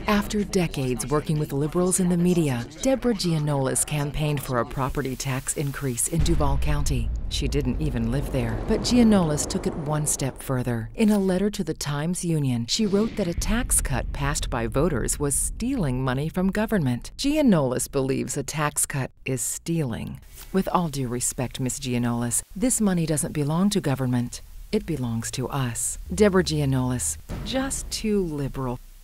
After decades working with liberals in the media, Deborah Gianoulis campaigned for a property tax increase in Duval County. She didn't even live there, but Gianoulis took it one step further. In a letter to the Times-Union, she wrote that a tax cut passed by voters was stealing money from government. Gianoulis believes a tax cut is stealing. With all due respect, Ms. Gianoulis, this money doesn't belong to government. It belongs to us. Deborah Gianoulis, just too liberal.